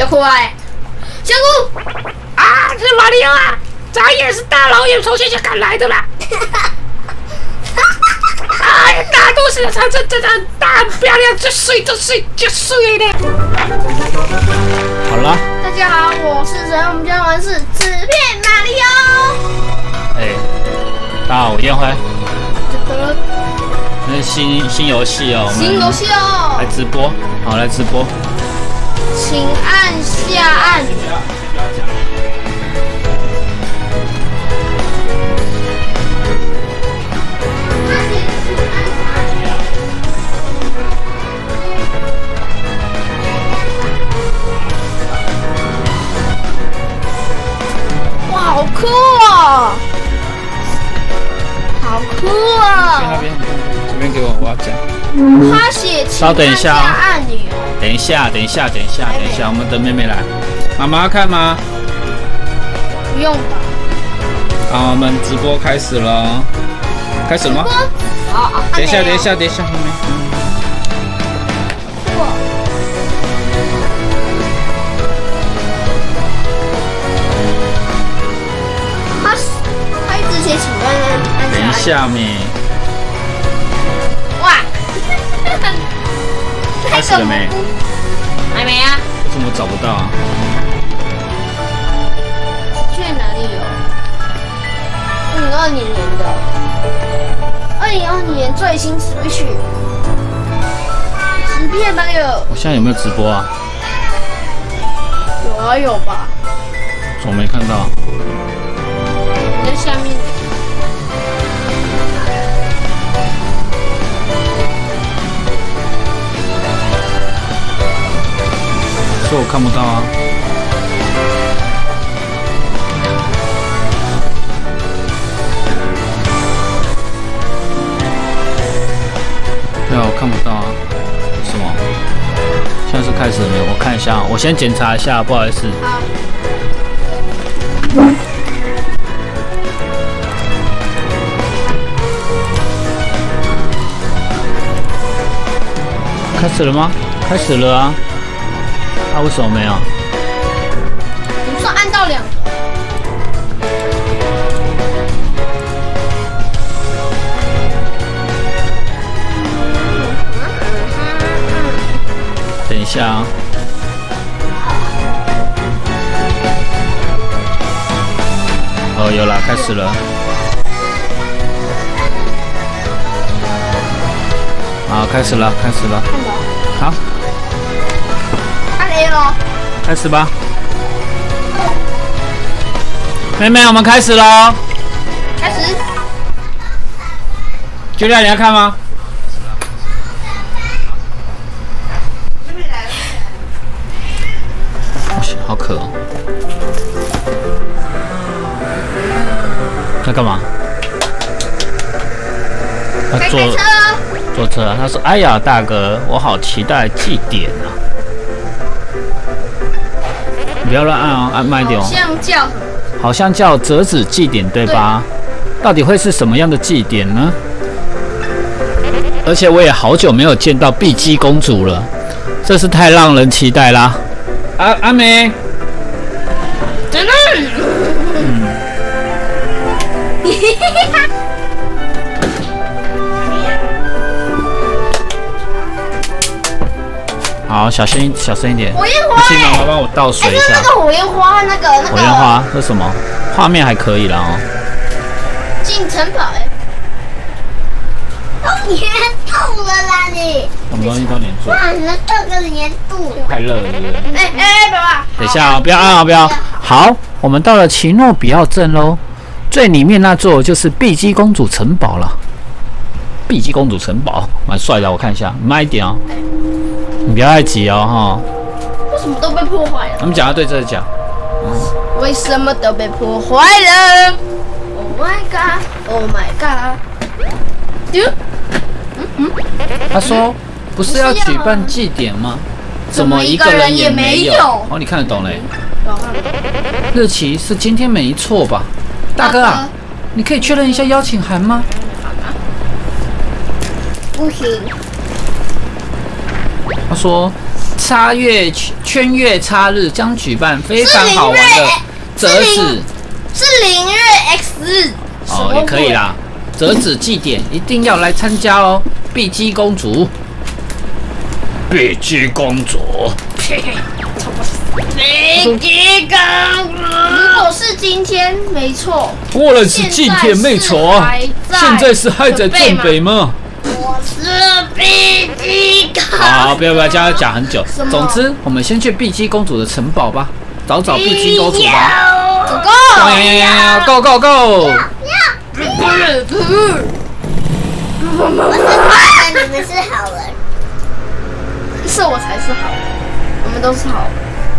小酷哎，小酷啊，是马里奥啊！咱也是大老远从学校赶来的啦。哎，大都市的长城真的很大很漂亮，就睡的。好了。 大家好，我是谁？我们今天玩是纸片马里奥。 哎，大家好，我燕辉。那是新游戏哦。 新游戏哦。 来直播，好，来直播。 请按下按钮。哇，好酷哦！好酷哦！ 去那边，这边给我，我要讲。 他写稍等一下哦。 按钮。 等一下，我们等妹妹来。妈妈要看吗？ 不用吧。 好，我们直播开始了。开始了吗？ 好， 等一下，妹妹。 他一直写请按等一下妹。 哇！ 开始了没？ 还没啊。 为什么找不到啊？ 去哪里有？2020年的，2020年最新 Switch 纸片马里奥。 我现在有没有直播啊？ 有啊，有吧？ 我没看到。 在下面。 说我看不到啊。对啊，我看不到啊。什么？现在是开始了没有？我看一下，我先检查一下，不好意思。 好。 开始了吗？开始了啊。啊，为什么没有？ 你说按到2个。 等一下啊。哦，有了，开始了。好，开始了。好。 按 A 咯。 开始吧。妹妹，我们开始喽。 开始。 就亮，你要看吗？好渴哦。在干嘛？他坐车啊。他说：“哎呀，大哥，我好期待祭典啊！”你不要乱按哦，按慢一点哦。好像叫折纸祭典，对吧？到底会是什么样的祭典呢？而且我也好久没有见到碧姬公主了，真是太让人期待啦！阿美， 真的。 好，小声一点。 火焰花。 请妈妈帮我倒水一下。 那个火焰花，那个。 火焰花是什么？画面还可以啦哦。 进城堡哎。都粘住了啦你。 什么东西都粘住？ 哇，你的这个粘住。 太热了，是不是？ 哎，爸爸。 等一下哦，不要按哦，不要。好，我们到了奇诺比奥镇喽。最里面那座就是碧姬公主城堡了。碧姬公主城堡蛮帅的，我看一下，慢一点哦。你不要太急哦，哈。 为什么都被破坏了？ 我们讲要对这讲。 为什么都被破坏了 ？Oh my god! Oh my god! 他说不是要举办祭典吗？怎么一个人也没有？哦，你看得懂嘞。日期是今天没错吧？大哥啊，你可以确认一下邀请函吗？ 不行。 他说圈月差日将举办非常好玩的折纸， 是0月 X 日哦，也可以啦。折纸祭典一定要来参加哦，碧姬公主。碧姬公主， 碧姬公主。如果是今天，没错。 果然是今天没错。现在是还在正北吗？ 我是碧姬公主。 好，不要这样讲很久。总之，我们先去碧姬公主的城堡吧，找碧姬公主吧。Go go go！ 我是坏人，你们是好人。 是我才是好人，我们都是好人。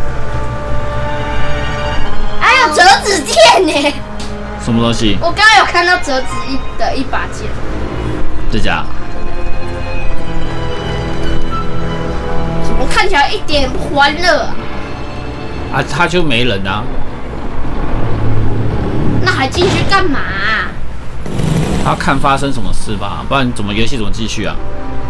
还有折纸剑呢？ 什么东西？ 我刚刚有看到折纸的一把剑。 真假？ 怎么看起来一点不欢乐啊？ 啊，他就没人啊。 那还进去干嘛啊？ 他看发生什么事吧，不然游戏怎么继续啊？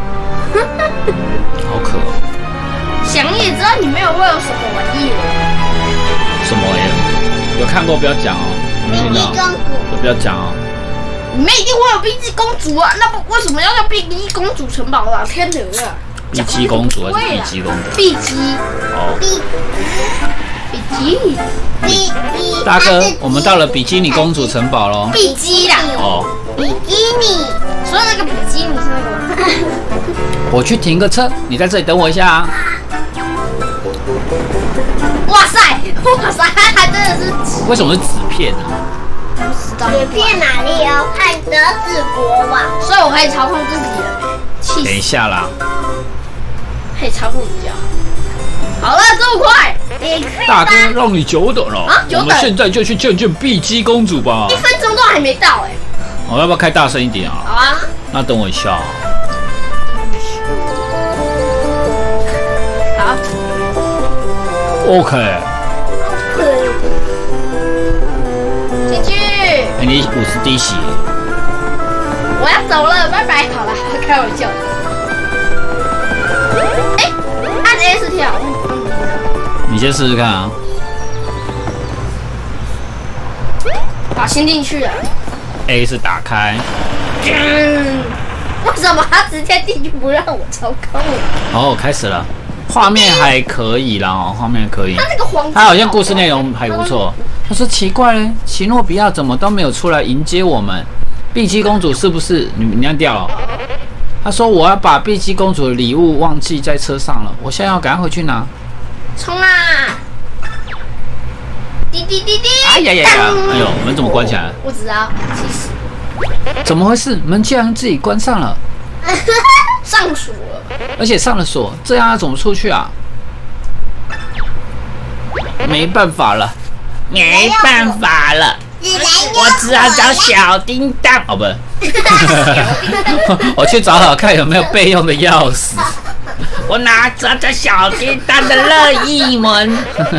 好可哦！ 想也知道里面会有什么玩意了。 什么玩意？有看过不要讲哦，没听到就不要讲哦。 里面一定会有碧姬公主啊，那不为什么要叫碧姬公主城堡啊？天哪啊！ 碧姬公主还是碧姬公主？ 碧姬。 哦。 比基尼。 大哥，我们到了比基尼公主城堡喽。 比基啦。 哦。比基尼。 所以那个比基尼是那个吗？ 我去停个车，你在这里等我一下啊。 哇塞，还真的是纸。 为什么是纸片啊？ 纸片哪里哦？看折纸国王。 所以我可以操控自己了。气死！ 等一下啦。 可以操控比较好了，这么快！ 大哥，让你久等了。啊，我们现在就去见见碧姬公主吧。 1分钟都还没到哎。 我要不要开大声一点啊？ 好啊。 那等我一下。 好。 OK。 进去。 哎，你50滴血。 我要走了，拜拜。好了，开玩笑。哎，按 S 跳。 你先试试看啊。 好，先进去了。 A 是打开。 为什么他直接进去不让我操控？ 哦，开始了。画面还可以啦哦，画面可以。 他那个黄， 他好像故事内容还不错。他说奇怪嘞，奇诺比亚怎么都没有出来迎接我们？碧姬公主是不是你尿掉了？他说我要把碧姬公主的礼物忘记在车上了，我现在要赶快回去拿。 冲啊！滴滴滴滴！ 哎呀呀呀！哎呦，门怎么关起来了？ 不知道，其实怎么回事？门竟然自己关上了， 上锁了， 而且上了锁，这样要怎么出去啊？没办法了，没办法了，我只好找小叮当哦，不，我去找找看有没有备用的钥匙。我拿着这小叮当的任意门。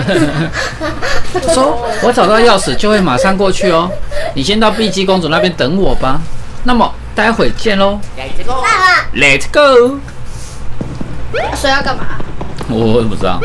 说，我找到钥匙就会马上过去哦。你先到碧姬公主那边等我吧。那么待会见喽。Let's go。 所以要干嘛？ 我不知道。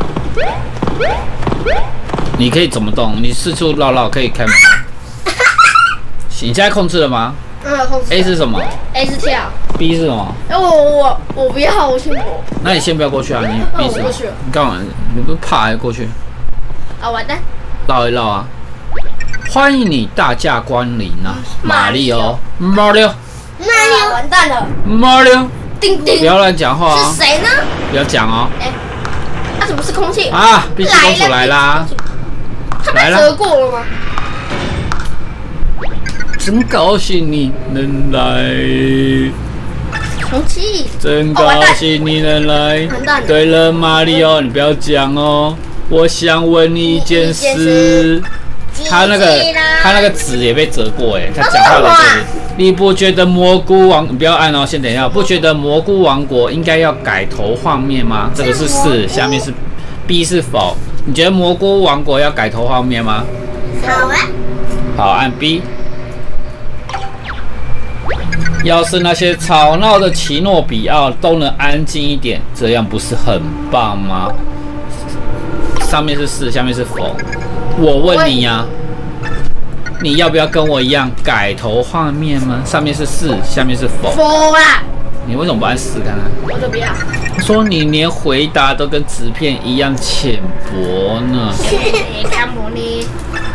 你可以怎么动？你四处绕绕可以开门。你现在控制了吗？ 控制。 A 是什么 ？A 是跳。B 是什么？ 我不要，我去摸。 那你先不要过去啊，你 B 是。 过去了。 你干嘛？你不是怕还过去？ 啊，完蛋。 绕一绕啊！欢迎你大驾光临啊，马里奥。马里奥。 完蛋了。 马里奥。 叮叮。 不要乱讲话啊！ 是谁呢？ 不要讲哦。 哎，那怎么是空气？ 啊，碧姬公主来啦！ 他被折过了吗？ 真高兴你能来。 空气。 真高兴你能来。对了，马里奥，你不要讲哦。我想问你一件事。他那个纸也被折过哎，他讲话的时候，你不觉得蘑菇王？你不要按哦，先等一下。不觉得蘑菇王国应该要改头换面吗？这个是是，下面是 B 是否？你觉得蘑菇王国要改头换面吗？ 好啊。 好，按 B。 要是那些吵闹的奇诺比奥都能安静一点，这样不是很棒吗？上面是是，下面是否。我问你呀，你要不要跟我一样改头换面吗？上面是是，下面是否。 否啦！ 你为什么不按4看看？ 我就不要。 说你连回答都跟纸片一样浅薄呢。 看我呢。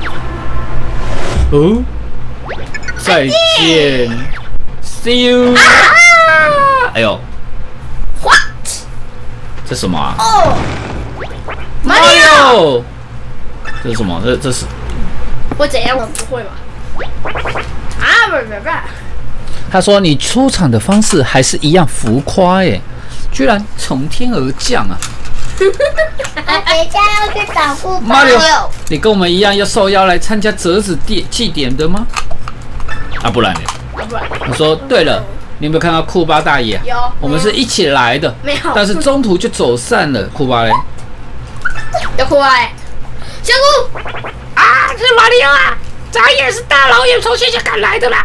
哦，再见 ，See you。哎呦 ，What？ 这什么啊？ 哦 ，Mario。这是什么？这是？ 会怎样？我不会吧？啊，不。 他说你出场的方式还是一样浮夸耶，居然从天而降啊！ 等一下要去找库巴。 Mario， 你跟我们一样要受邀来参加折纸祭典的吗？啊，不然呢？ 不然。 他说对了，你有没有看到库巴大爷？ 有。 我们是一起来的。 没有。 但是中途就走散了。库巴嘞？ 有库巴哎。小库啊，是马里奥啊！咱也是大老远从学校赶来的啦。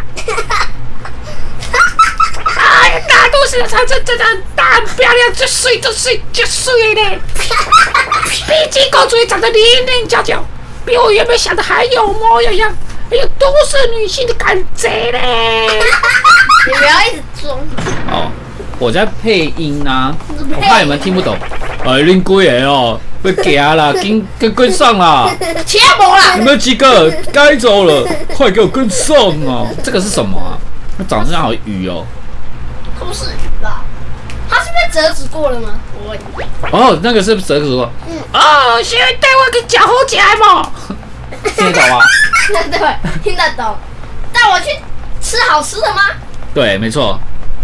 哎，大都市的长城真的很大很漂亮，就睡嘞！毕竟公主也长得棱棱角角，比我原本想的还有模有样，还有都市女性的感觉嘞！你不要一直装。 哦，我在配音啊，我怕你们听不懂。哎，恁几个哦，要行啦，跟上啦！ 切无啦！ 你们几个该走了，快给我跟上啊！这个是什么啊？那长得像好鱼哦。 不是鱼吧？它是被折纸过了吗？我问你。 哦，那个是折纸过。 哦，现在带我给讲好起来嘛。 听得懂吗？ 对，听得懂。带我去吃好吃的吗？ 对，没错。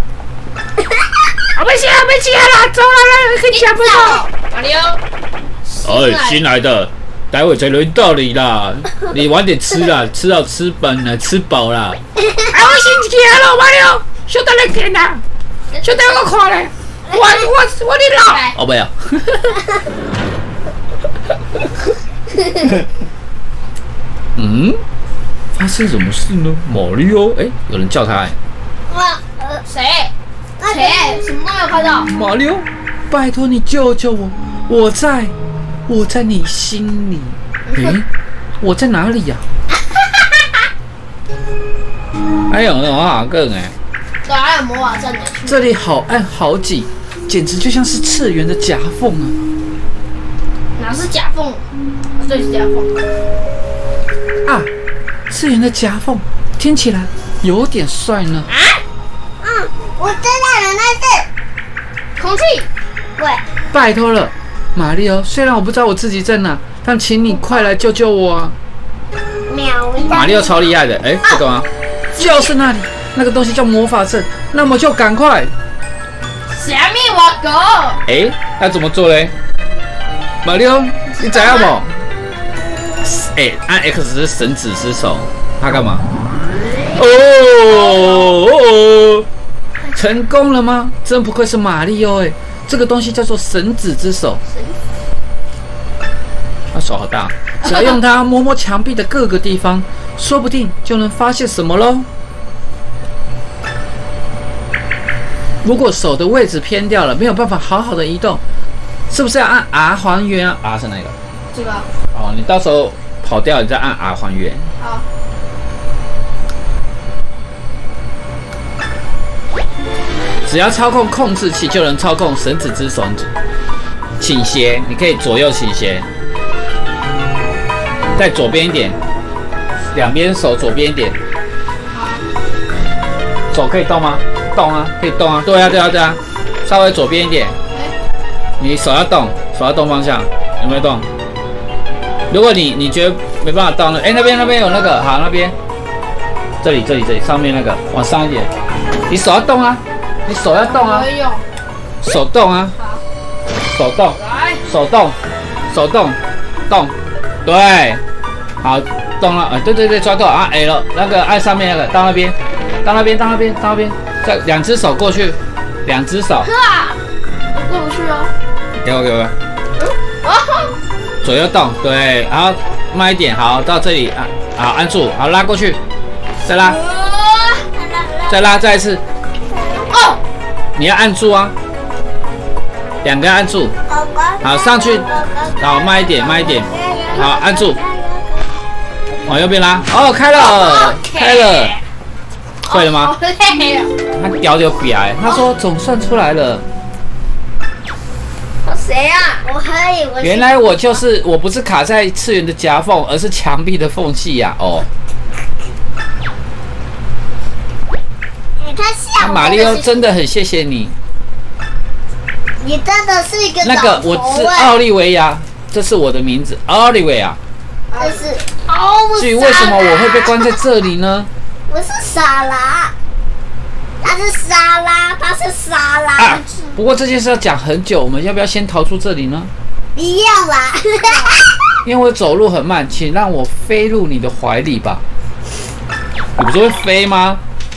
没钱啦，走了，跟你讲不走。马里奥。 哎，新来的，待会才轮到你啦。你晚点吃啦，吃到吃饱了，吃饱啦。 我先起来了，马里奥。小弟来见啦，小弟我看嘞，我你老。 哦，不要。嗯，发生什么事呢？马里奥，哎，有人叫他哎。 谁？什么都没有看到。 马里奥，拜托你救救我，我在你心里。哎，我在哪里呀？哎呦，那好梗哎。 对，还有魔法阵呢。 这里好暗好挤，简直就像是次元的夹缝啊！ 哪是夹缝？对，是夹缝。 啊，次元的夹缝，听起来有点帅呢。 啊？我知道了，那是空气。 对。 拜托了，马里奥。虽然我不知道我自己在哪，但请你快来救救我啊！马里奥超厉害的，哎，这个吗？就是那里。那个东西叫魔法阵，那么就赶快。 下面我go。 哎，要怎么做嘞？马里奥，你知道不？哎，按 X 是神指之手，他干嘛？哦，成功了吗？真不愧是马里奥哎，这个东西叫做神指之手。他手好大，只要用它摸摸墙壁的各个地方，说不定就能发现什么喽。如果手的位置偏掉了，没有办法好好的移动，是不是要按 R 还原啊 ？R 是哪个？ 这个。 哦，你到时候跑掉，你再按 R 还原。 好。 只要操控控制器，就能操控神指之手倾斜，你可以左右倾斜，再左边一点，两边手左边一点。手可以动吗？动啊，可以动啊，对啊，稍微左边一点。你手要动方向，有没有动？如果你觉得没办法动了，哎，那边有那个，好，那边，这里，上面那个，往上一点。你手要动啊，手动啊，手动，对，好，动了，对，抓到啊 A 了，那个按上面那个，到那边，再两只手过去，两只手。 过不去哦。 给我。左右动，对，然后慢一点，好，到这里啊，好，按住，好，拉过去，再拉。 再拉，再一次。哦，你要按住啊，两个按住。好，上去。好，慢一点，慢一点。好，按住。往右边拉。哦，开了，开了。会了吗？ 好累啊！ 他屌就起来，他说总算出来了。 谁啊？我可以， 原来我不是卡在次元的夹缝，而是墙壁的缝隙呀！哦。 他吓我。 马里奥真的很谢谢你。 你真的是一个那个我是奥利维亚，这是我的名字，奥利维亚。 这是至于为什么我会被关在这里呢？ 我是沙拉，它是沙拉，它是沙拉。 啊！不过这件事要讲很久，我们要不要先逃出这里呢？ 不要啦！ 因为我走路很慢，请让我飞入你的怀里吧。你不是会飞吗？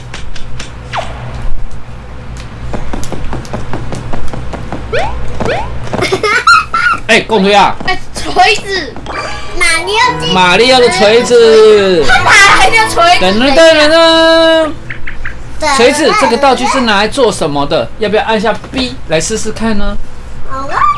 哎，共推啊！ 哎，锤子， 马里奥的锤子， 他还叫锤子。 噔噔噔噔噔！锤子这个道具是拿来做什么的？要不要按下 B 来试试看呢？ 好啊。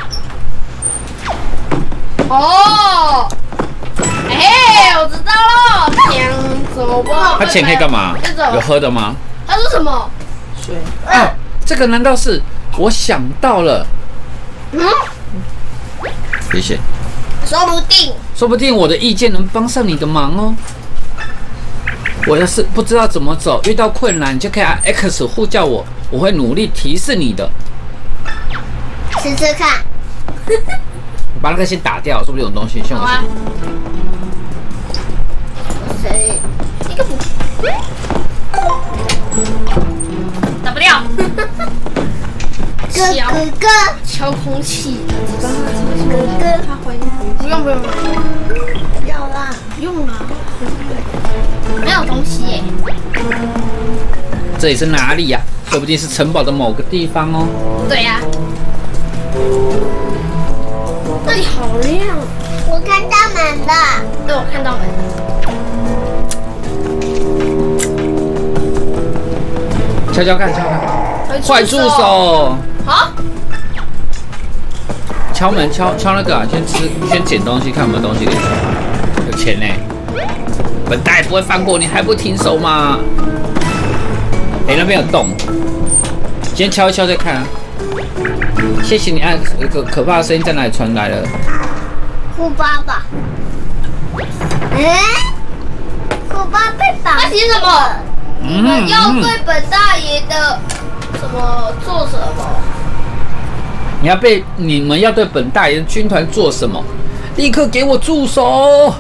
哦，哎，我知道了，抢走吧。 它钱可以干嘛？有喝的吗？ 它是什么？ 水。啊，这个难道是我想到了？嗯。谢谢。说不定我的意见能帮上你的忙哦。我要是不知道怎么走，遇到困难，你就可以按 X 呼叫我，我会努力提示你的。 试试看。 把那个先打掉，说不定有东西。 好啊。谁？一个打不掉。哥哥，敲空气。哥哥，他怀孕。不用，要啦，用啦。没有东西耶。 这里是哪里呀？说不定是城堡的某个地方哦。 对呀。这里好亮。我看到门了。对，我看到门了。敲看，快住手！ 好。 敲门，敲那个啊！先捡东西，看有没有东西给你。有钱呢。本大爷不会放过你，还不停手吗？哎，那边有洞，先敲一敲再看啊。谢谢你按，有个可怕的声音在哪里传来了？ 库巴吧。库巴被绑。他写什么？你们要对本大爷的什么做什么？ 你们要对本大爷的军团做什么？立刻给我住手！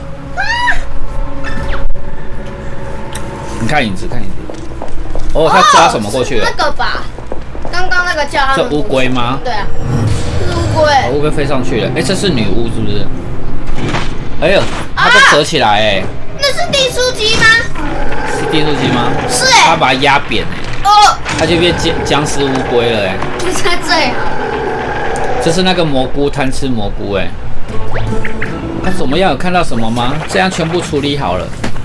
你看影子。哦，他抓什么过去了？ 那个吧，刚刚那个叫他们。 这乌龟吗？ 对啊，是乌龟。 乌龟飞上去了。哎，这是女巫是不是？哎呦，它都折起来哎。 那是订书机吗？ 是订书机吗？ 是哎。 他把它压扁哎。哦。它就变僵尸乌龟了哎。 就在这里。 这是那个蘑菇，贪吃蘑菇哎。他怎么样？有看到什么吗？这样全部处理好了。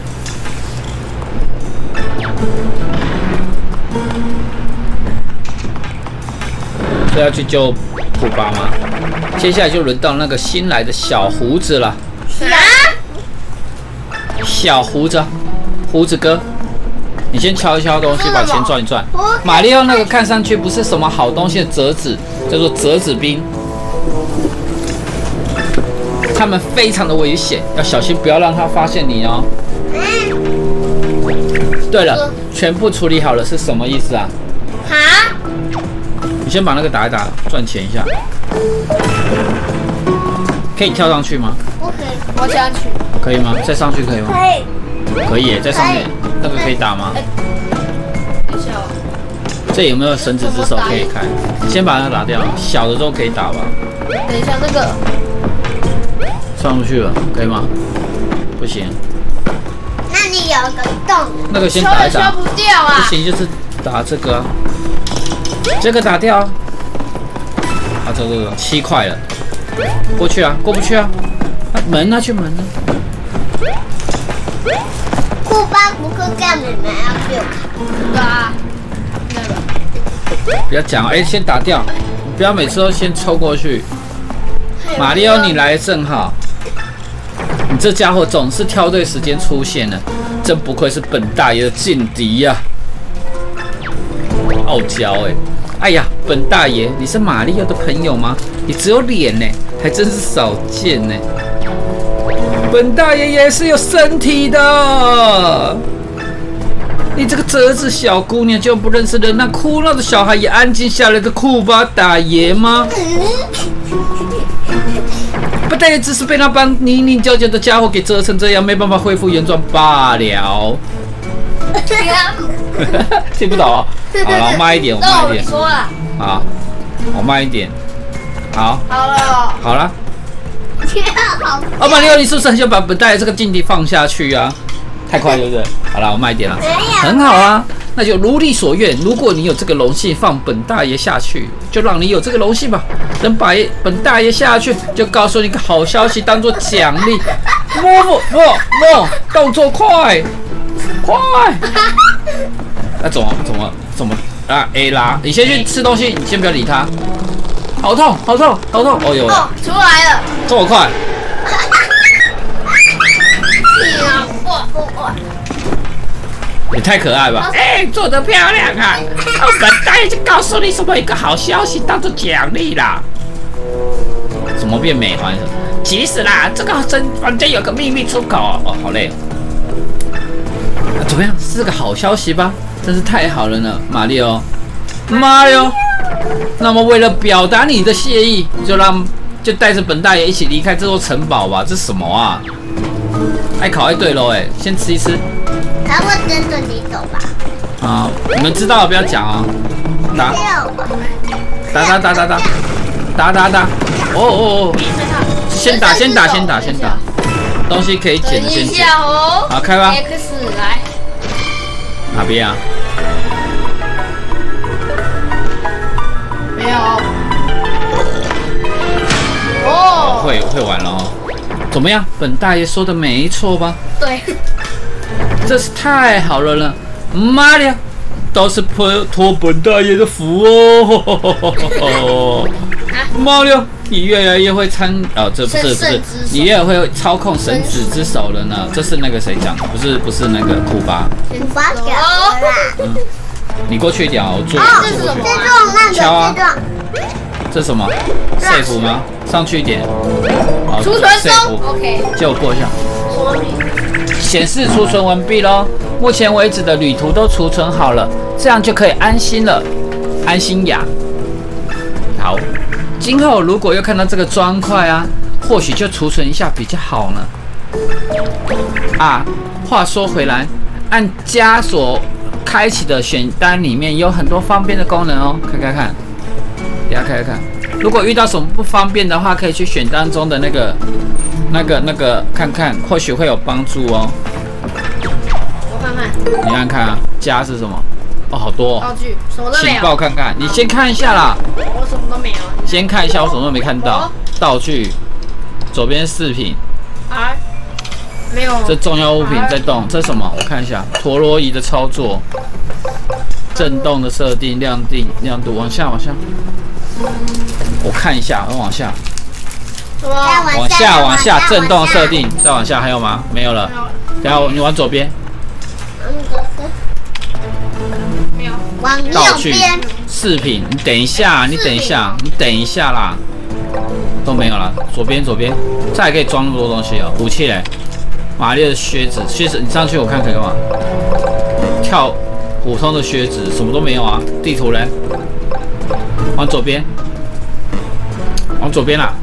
所以要去救库巴吗？接下来就轮到那个新来的小胡子了。 啥？ 小胡子哥，你先敲一敲东西，把钱赚一赚。马里奥那个看上去不是什么好东西的折纸，叫做折纸兵。他们非常的危险，要小心，不要让他发现你哦。对了，全部处理好了是什么意思啊？ 哈？ 你先把那个打一打，赚钱一下。可以跳上去吗？ 不可以，我跳上去。 可以吗？再上去可以吗？ 可以。 可以耶，在上面那个可以打吗？ 等一下。 这有没有绳子之手可以开？先把它打掉，小的都可以打吧。 等一下，那个上不去了，可以吗？不行。 那里有个洞。 那个先打一打。 敲不掉啊！ 不行，就是打这个啊。这个打掉啊！啊，这7块了，过去啊，过不去啊！门呢？去门呢？ 库巴不是叫你们要救对啊， 不要讲，先打掉，你不要每次都先抽过去。马里奥，你来正好。你这家伙总是挑对时间出现了，真不愧是本大爷的劲敌呀！傲娇哎呀，本大爷，你是马里奥的朋友吗？你只有脸呢，还真是少见呢。本大爷也是有身体的。你这个折子小姑娘就不认识人，那哭闹的小孩也安静下来的库巴大爷吗？本大爷只是被那帮泥泞交加的家伙给折成这样，没办法恢复原状罢了。听不懂啊？好了，我慢一点，我慢一点。 说了。 好，我慢一点。好。 好了。 好了。哦，马里奥，你是不是很想把本大爷这个劲敌放下去啊？太快，对不对？好了，我慢一点了。很好啊，那就如你所愿。如果你有这个荣幸放本大爷下去，就让你有这个荣幸吧。等把本大爷下去，就告诉你个好消息当做奖励。摸，动作快！那怎么啊 ？A 拉，你先去吃东西，你先不要理他。好痛！哦呦， 出来了， 这么快！也太可爱吧！ 做得漂亮啊！本大爷就告诉你什么一个好消息当做奖励啦。 怎么变美环？ 其实啦，这个房间有个秘密出口哦，好累哦。怎么样？是个好消息吧？真是太好了呢，马里奥。那么为了表达你的谢意，就带着本大爷一起离开这座城堡吧。这是什么啊？爱烤爱对喽，先吃一吃。 他会跟着你走吧？ 啊，你们知道了不要讲啊。打。哦。先打。东西可以捡的先捡。好，开吧。 X 来。 哪边啊？ 没有。哦。 会玩了哦。怎么样？本大爷说的没错吧？ 对。 这是太好了呢，妈的，都是托本大爷的福哦！妈的，你越来越会这不是，你越来越会操控神子之手了呢。这是那个谁讲的？不是那个库巴。你过去一点啊，我坐过去。敲啊！这是什么 ？safe 吗？上去一点。好， 储存中。OK。 借我过一下。显示储存完毕咯，目前为止的旅途都储存好了，这样就可以安心了。安心呀。好，今后如果又看到这个砖块啊，或许就储存一下比较好呢。啊，话说回来，按枷锁开启的选单里面有很多方便的功能哦，看，给大家看。如果遇到什么不方便的话，可以去选单中的那个看看，或许会有帮助哦。 我看看。 你看看啊，加是什么？哦，好多哦。 道具什么都没有。 情报看看，你先看一下啦。 我什么都没有。 先看一下，我什么都没看到。道具，左边饰品。 啊，没有。 这重要物品在动，这是什么？我看一下，陀螺仪的操作，震动的设定，亮度，往下。我看一下，往下。往下，震动设定，再往下还有吗？没有了。等下你往左边。 没有。 往右边。 饰品，你等一下啦。都没有了，左边，这还可以装那么多东西哦。武器嘞，玛丽的靴子，你上去我看可以干嘛？跳普通的靴子，什么都没有啊。地图嘞，往左边啦。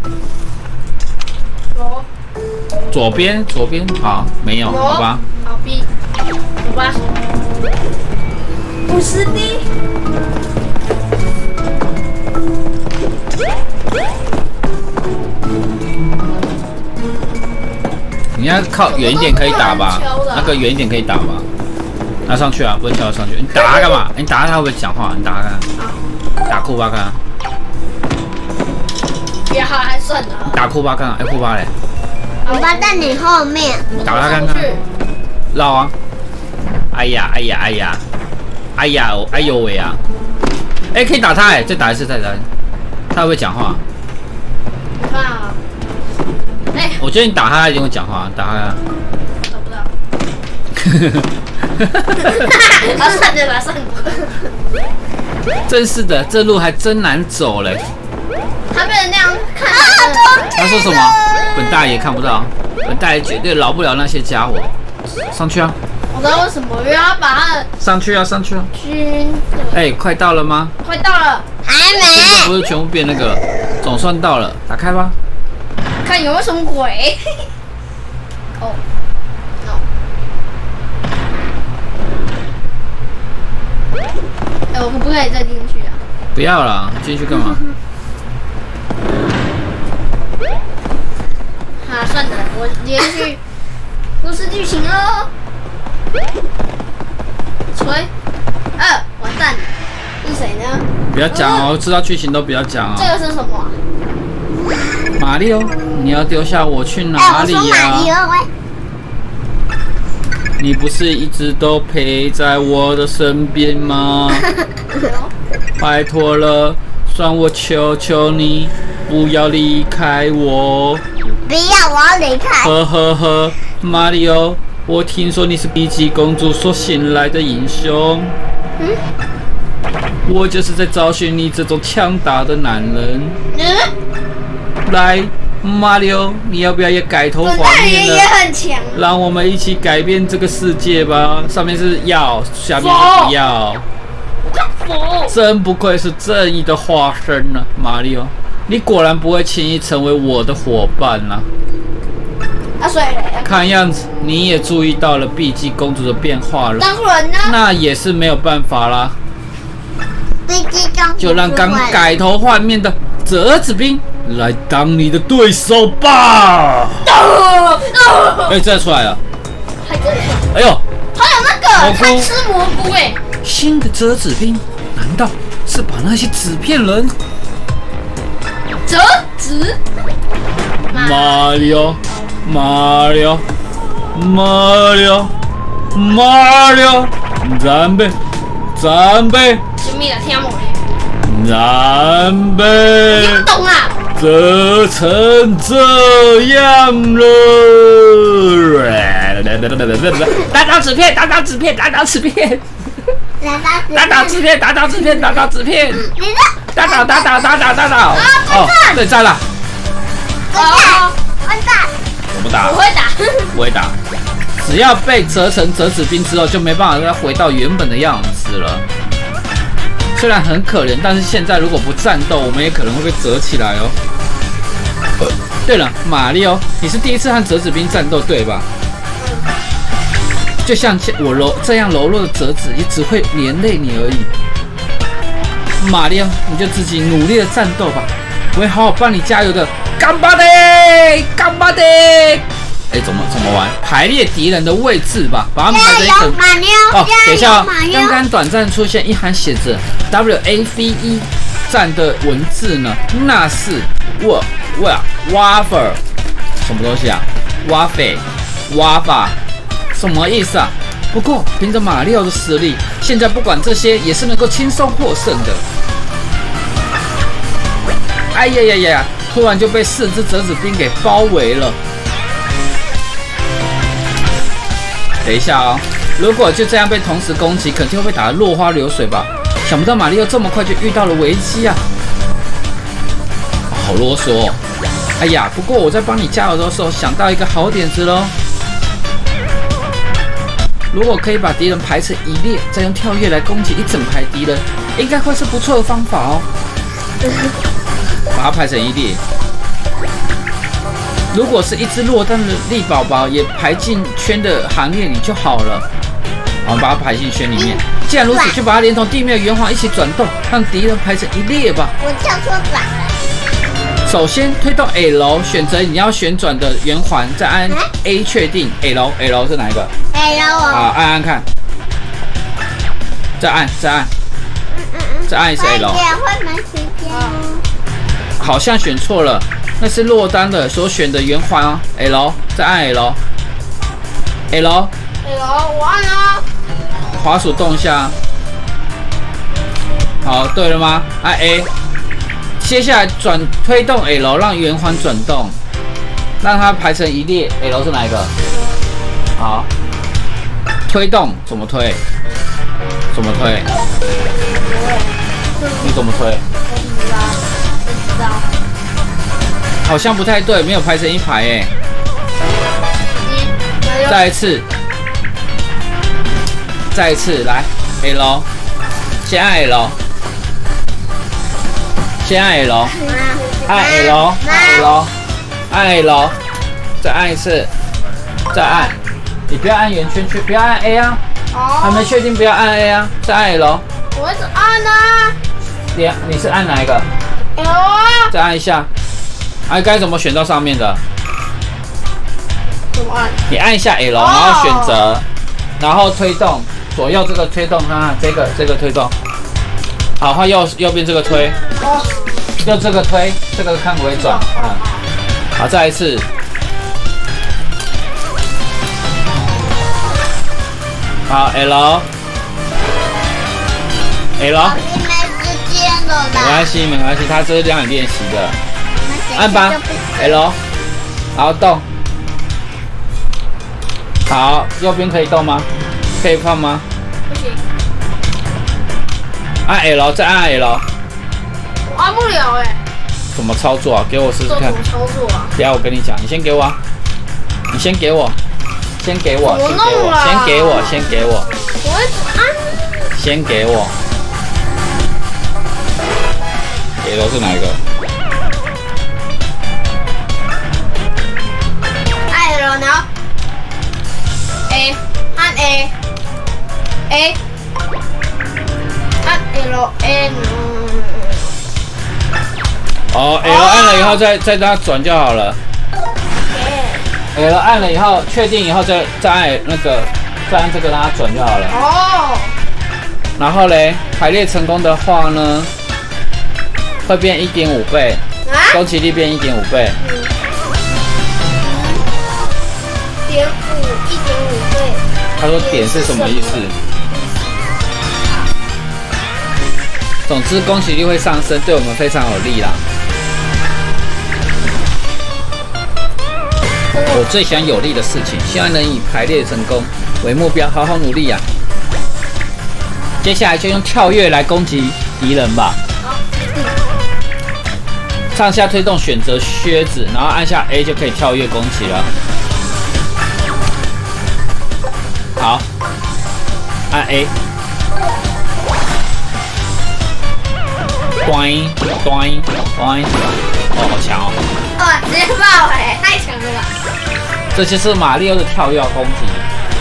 左边，好，没有，好吧。 好 B， 走吧。50D。 你要靠远一点可以打吧？那个远一点可以打吧？拿上去啊，不能叫他上去。你打他干嘛？你打他会不会讲话？你打他看。打库巴看。 别还算了。 打库巴看，库巴嘞。 库巴在你后面。 打他看看。绕啊， 哎呀，哎呀，哎呀，哎呀，哎呦喂啊！哎，可以打他哎，再打一次，再打一次。他会不会讲话？ 我看啊。哎， 我觉得你打他一定会讲话，打他。 找不到。啊，算了吧，算了。 真是的，这路还真难走嘞。 他被人那样看。 他说什么？本大爷看不到，本大爷绝对饶不了那些家伙。上去啊！ 我知道为什么，因为要把他的上去啊，上去啊！ 军。 哎，快到了吗？ 快到了。 还没。 现在不是全部变那个了，总算到了，打开吧。 看有没有什么鬼。哦。哎，我可不可以再进去啊？ 不要了，进去干嘛？ 啊，算了，我直接去故事剧情喽。锤，完蛋了，是谁呢？ 不要讲哦，知道剧情都不要讲哦。 这个是什么啊？ 马里奥，你要丢下我去哪里呀？ 我说马里奥喂。 你不是一直都陪在我的身边吗？拜托了，算我求求你，不要离开我。 不要，我要离开。 呵呵呵，马里奥，我听说你是碧姬公主所信赖的英雄。我就是在找寻你这种强大的男人。来，马里奥，你要不要也改头换面了？ 也很强。 让我们一起改变这个世界吧。上面是要，下面是不要。真不愧是正义的化身呢，马里奥，你果然不会轻易成为我的伙伴啦。 所以看样子你也注意到了碧姬公主的变化了。 当然呢。 那也是没有办法啦。 碧姬公主就让刚改头换面的折纸兵来当你的对手吧！哎，再出来了！ 还真的。 哎呦， 还有那个贪吃蘑菇哎！ 新的折纸兵，难道是把那些纸片人？ 折纸？ 马里奥，马里奥，马里奥，马里奥，战备，战备！ 什么呀？听我嘞！ 战备！ 听不懂啊！ 折成这样了！打倒纸片，打倒纸片，打倒纸片！打倒纸片，打倒纸片，打倒纸片！打倒，打倒，打倒，打倒！哦，对战了！ 完蛋！ 我不打， 我会打， 我会打。只要被折成折纸兵之后，就没办法再回到原本的样子了。虽然很可怜，但是现在如果不战斗，我们也可能会被折起来哦。对了，马里奥，你是第一次和折纸兵战斗对吧？就像我这样柔弱的折纸，也只会连累你而已。马里奥，你就自己努力的战斗吧，我会好好帮你加油的。干巴的，干巴的！哎，怎么玩？排列敌人的位置吧，把他们排成一层。哦，等一下哦，刚刚短暂出现一行写着 WAVE 站的文字呢，那是wafer 什么东西啊 ？wafer 什么意思啊？不过凭着马里奥的实力，现在不管这些也是能够轻松获胜的。哎呀呀呀！突然就被4只折纸兵给包围了。等一下哦，如果就这样被同时攻击，肯定会被打得落花流水吧？想不到马里奥这么快就遇到了危机啊！好啰嗦哦！哎呀，不过我在帮你加油的时候想到一个好点子喽。如果可以把敌人排成一列，再用跳跃来攻击一整排敌人，应该会是不错的方法哦。把它排成一列。如果是一只落单的力宝宝，也排进圈的行列里就好了。我们把它排进圈里面。既然如此，就把它连同地面的圆环一起转动，让敌人排成一列吧。 我跳错转了。 首先推动 L， 选择你要旋转的圆环，再按 A 确定 L 是哪一个 ？L 好，按看。再按一次 L。 会蛮时间哦。 好像选错了，那是落单的所选的圆环哦。L， 再按 L， 我按了。 滑鼠动一下。好，对了吗？按 A。接下来推动 L， 让圆环转动，让它排成一列。L 是哪一个？好，推动怎么推？怎么推？你怎么推？ 我不知道。 好像不太对，没有排成一排哎。再一次，再一次，来 L， 先按 L， 先按 L， 按 L， 按 L， 按 L， 再按一次，再按。你不要按圆圈圈，不要按 A 啊。还没确定，不要按 A 啊，再按 L。 我一直按啊。 你是按哪一个 L 啊。 再按一下。哎，该怎么选到上面的？ 怎么按？ 你按一下 L， 然后选择，然后推动左右这个推动啊，这个推动。好，换右边这个推，就这个推，这个看不会转啊。好，再一次。好 L。 没时间了啦。 没关系，没关系，它这是让你练习的。按吧 L， 然后动。好，右边可以动吗？可以放吗？ 不行。 按 L， 再按 L。 我按不了哎。 怎么操作啊？给我试试看。 怎么操作啊？ 等下我跟你讲，你先给我啊。你先给我。先给我。 我弄了。 先给我，先给我。 我一直按。 先给我。L 是哪一个？ 按 L， 然后 A， 按 A， 按 L N。 哦 ，L 按了以后再让它转就好了。L 按了以后，确定以后再按那个，再按这个让它转就好了。 哦。 然后嘞，排列成功的话呢，会变1.5倍，攻击力变1.5倍。 1.5倍。 他说点是什么意思？总之攻击力会上升，对我们非常有利啦。我最喜欢有利的事情，希望能以排列成功为目标，好好努力呀。接下来就用跳跃来攻击敌人吧。上下推动选择靴子，然后按下 A 就可以跳跃攻击了。好，按 A。端，哦，好强哦！ 哇，直接爆哎，太强了吧！ 这就是马里奥的跳跃攻击。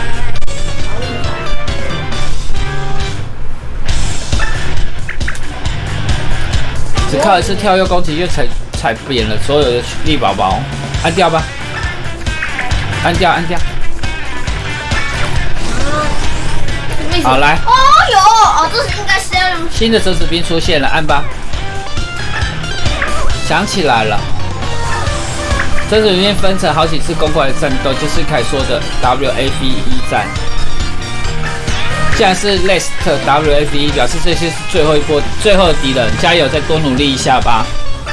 只靠一次跳跃攻击就踩扁了所有的力宝宝，按掉吧，按掉。好，来。 哦有哦，这是应该是要用。 新的折纸兵出现了，按吧。想起来了，折纸兵分成好几次攻过来的战斗，就是凯说的 WFE 战。既然是 Last WFE， 表示这些是最后的敌人，加油，再多努力一下吧。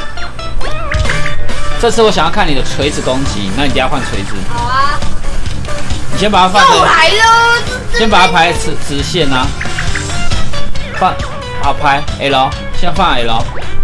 这次我想要看你的锤子攻击，那你等下换锤子。 好啊。 你先把它放又来了。 先把它排直线啊。放，好排 L， 先放 L。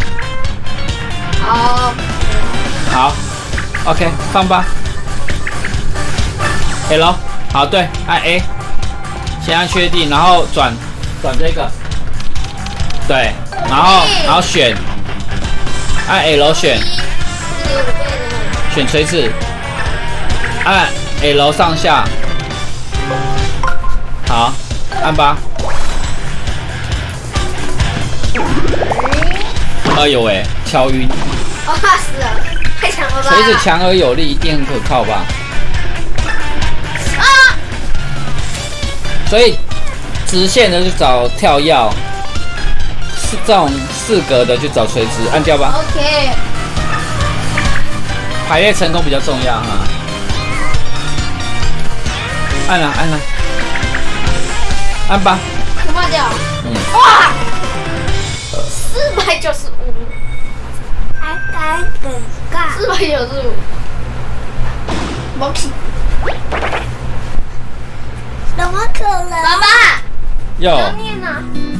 好 ，OK， 放吧。L， 好，对，按 A。先按确定，然后转这个，对，然后选，按 L 选锤子，按 L 上下，好，按吧。哎呦喂，敲晕！ 我怕死了，太强了吧！ 锤子强而有力，一定很可靠吧？所以直线的就找跳跃，是这种4格的就找垂直，按掉吧。 OK。 排列成功比较重要哈。按了， 按吧。 我放掉。哇，495。495。monkey。 怎么可能？ 爸爸。 有。 念啊。